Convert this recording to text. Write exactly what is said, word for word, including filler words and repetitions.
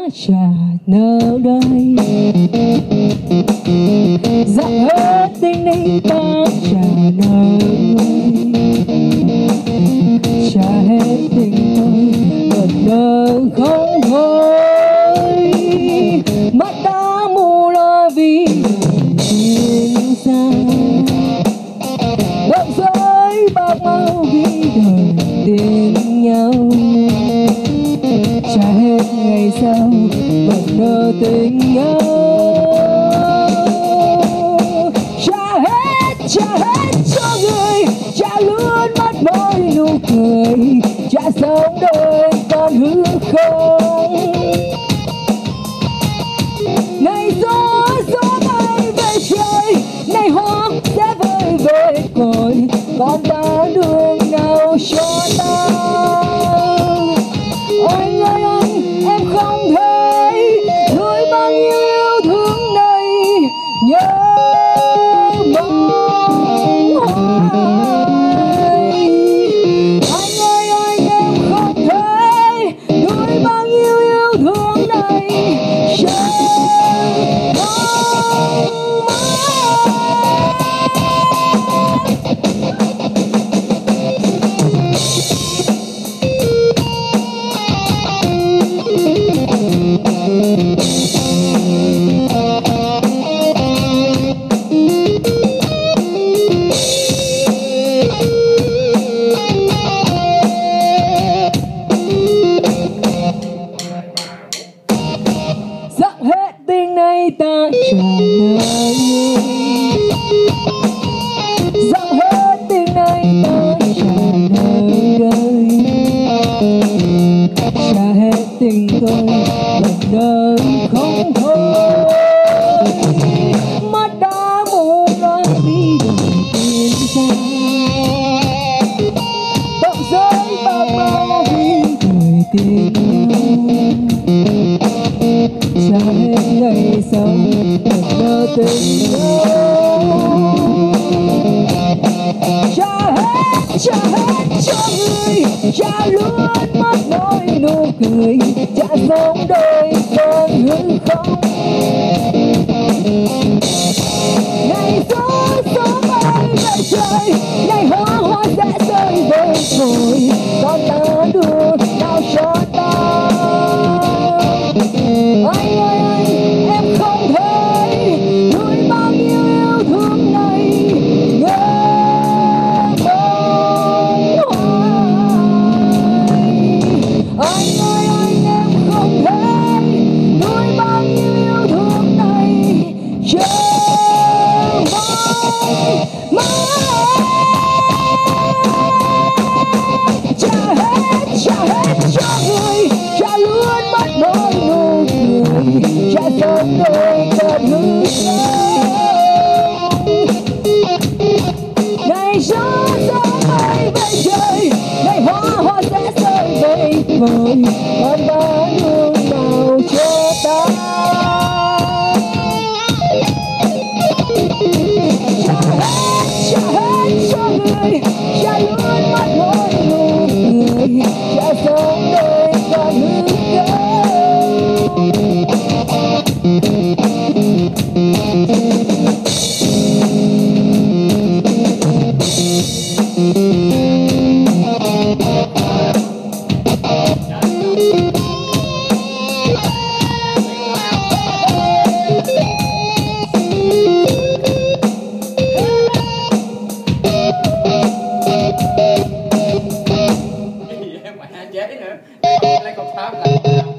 trả nợ đời, dặn hết tình này ta trả nợ người, trả hết tình tôi vẫn nợ không thôi. Mắt đã mù lo vì tình xa, động giới bạc mau vì đời tin nhau. Trả hết ngày sau vẫn nợ tình nhau, trả hết, trả hết cho người, trả luôn mất mỗi nụ cười, trả sống đời còn hư không. Này gió gió bay về trời, này hoa sẽ vơi về cội, còn ta đường nào cho ta. Anh ơi anh, em không thấy nuôi bao nhiêu yêu thương này, nhớ mong hoài. Anh ơi anh, em không thấy nuôi bao nhiêu yêu thương này, chờ dặn hết tình này ta trả nợ người, dặn hết tình này ta trả nợ đời, trả hết tình tôi lần đời không thôi. Mắt đã mù lo vì đời tin xa, động giới bạc mau vì đời tin nhau. Trả hết ngày sau vẫn nợ tình nhau, trả hết, trả hết cho người, trả luôn mất mỗi nụ cười, trả sống đời còn hư không. Ngày gió gió bay về trời, ngày hoa hoa sẽ rơi về cội, còn ta đường nào cho ta. Anh ơi anh, em không thấy nuôi bao nhiêu yêu thương này, nhớ mong hoài. Anh ơi anh, em không thấy nuôi bao nhiêu yêu thương này, chờ mãi mãi. Trả hết, trả hết cho người, trả luôn mất mỗi nụ cười, trả sống đời còn hư không. Này gió gió bay về trời, này hoa hoa sẽ rơi về cội, còn ta đường nào cho ta. Trả hết, trả hết cho người, trả luôn mất mỗi nụ cười, trả sống đời còn hư không. Em mẹ chế nữa, lấy con pháp là